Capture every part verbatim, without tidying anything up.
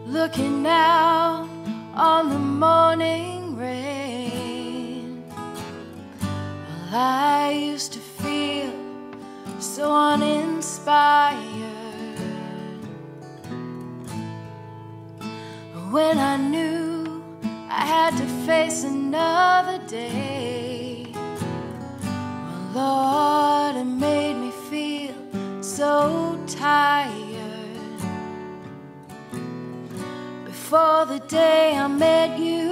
looking out on the morning rain. Well, I used to feel so uninspired when I knew I had to face another day. Well, Lord, it made me feel so tired. Before the day I met you,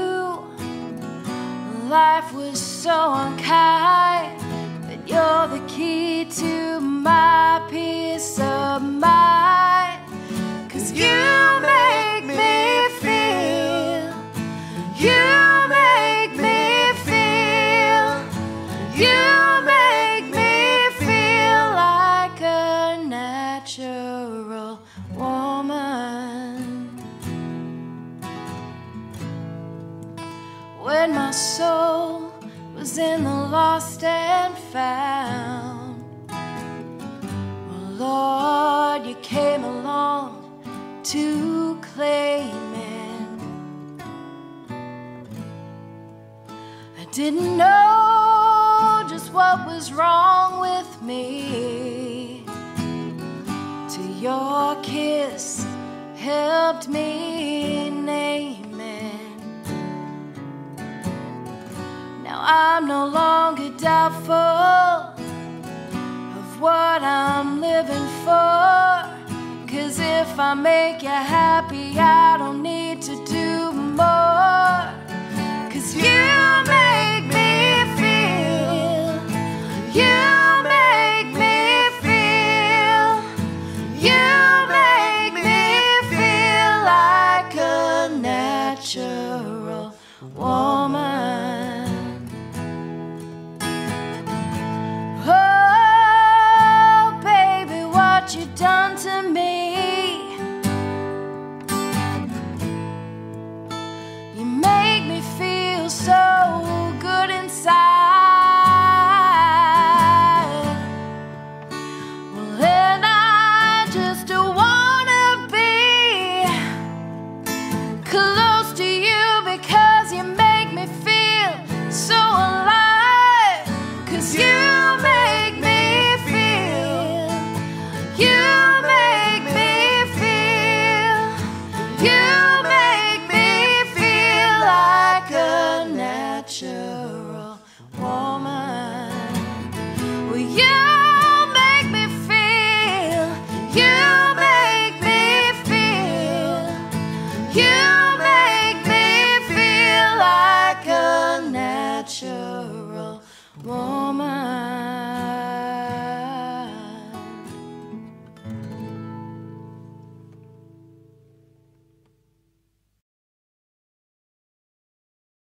life was so unkind, but you're the key to my peace of mind. 'Cause you make me feel, you make me feel, you make me feel like a natural woman. When my soul was in the lost and found, well, Lord, you came along to claim it. I didn't know just what was wrong with me, till your kiss helped me name it. Now I'm no longer doubtful of what I'm living for. 'Cause if I make you happy, I don't need to do more. 'Cause you make me feel, you make me feel, you make me feel like a natural woman. Oh, baby, what you done to me. So good inside. Well, and I just wanna be close to you because you make me feel so alive. 'Cause you make me feel, you make me feel, you make me feel like a natural woman. Well, you make me feel, you make me feel, you